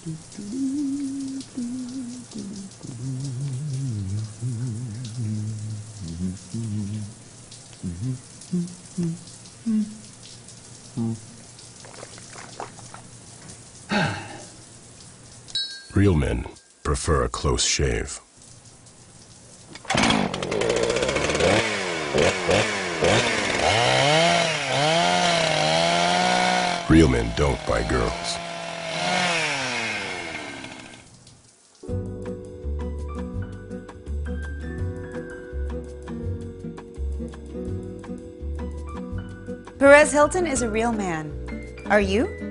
Real men prefer a close shave. Real men don't buy girls. Perez Hilton is a real man. Are you?